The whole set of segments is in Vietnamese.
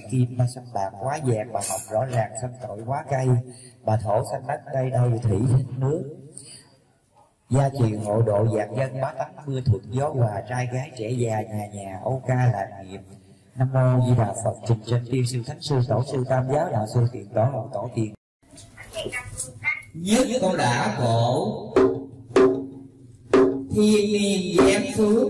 kim ba xanh bạc quá vàng, bà Hồng rõ ràng xanh tội quá cay, bà Thổ xanh đất đây đây thủy nước. Gia truyền hộ độ vạn dân, bá tánh mưa thuận gió hòa, trai gái trẻ già nhà nhà âu ca lạc nghiệp. Nam mô Di Đà Phật. Trình trên tiên sư thánh sư tổ sư tam giáo đạo sư tiền tổ hậu tổ tiền. Nhất con đã cổ thiên niên giáng phước,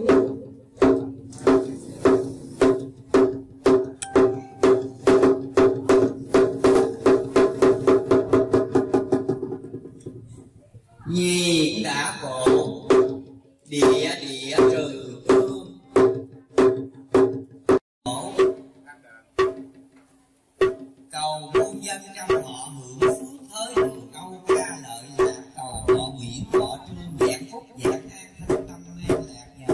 nhiên đã cổ địa địa trừ phương, cầu muôn dân trong họ hưởng phước thới hưởng câu ca lợi lạc, cầu họ nguyện họ trương vạn phúc vạn an thanh tâm an lạc nhờ.